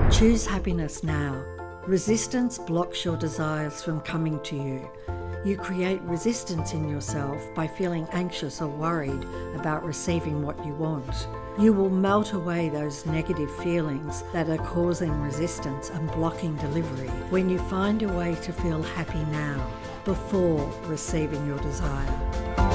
Choose happiness now. Resistance blocks your desires from coming to you. You create resistance in yourself by feeling anxious or worried about receiving what you want. You will melt away those negative feelings that are causing resistance and blocking delivery when you find a way to feel happy now, before receiving your desire.